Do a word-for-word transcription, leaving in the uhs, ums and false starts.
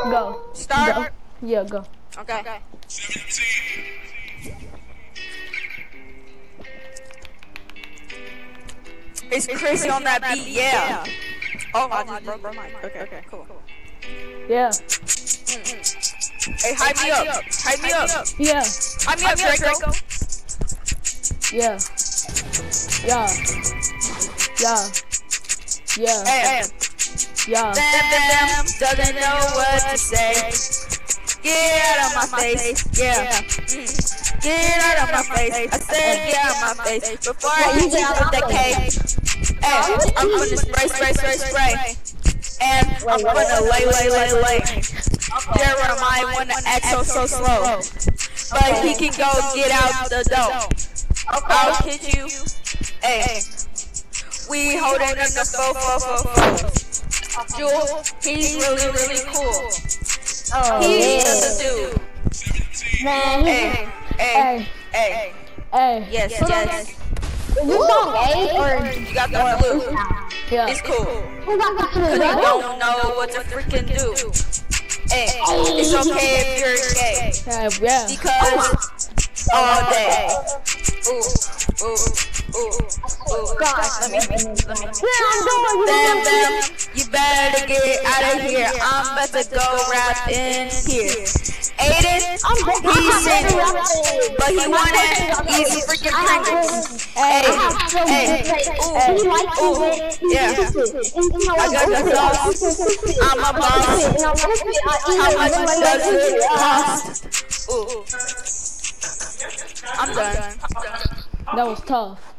Go. Start? Go. Yeah, go. Okay. Okay. It's Chrissy on that beat, yeah. Oh, I just broke my mic. Okay, okay, cool. Yeah. Hey, hype me up. Hype me up. Yeah. Hype me up, Draco. Yeah. Yeah. Yeah. Yeah. Hey, Yeah. them, them, them, doesn't know what to say. Get out of my face, yeah. Mm. Get out of my face. I said get out of my face before I hit you with the cake. Hey, I'm gonna spray, spray, spray, spray, and I'm gonna lay, lay, lay, lay. Jeremiah wanna act so, so slow, but he can go get out the door. I'll hit you. Hey, we holding in the fo, fo, fo, fo. Jewel, he's really, really cool. Oh, He's just a dude. Man, Hey, hey, Hey. hey. Hey. Yes, yes. is this song A or You got the blue. Yeah. It's cool. who got the Cause you blue? don't know what to freaking do. Hey, it's okay if you're gay. Yeah. Yeah. Because all day. Ooh, ooh, ooh, ooh. God. Let me, let me. Yeah, I'm doing Bam, bam. You better get out of here. I'm about to go rap in here. Aiden, he's single, but he wanted easy freaking Pringles. Hey, hey, ooh, ooh, yeah. I got the sauce. I'm a boss. How much does it cost? Ooh. I'm done. That was tough.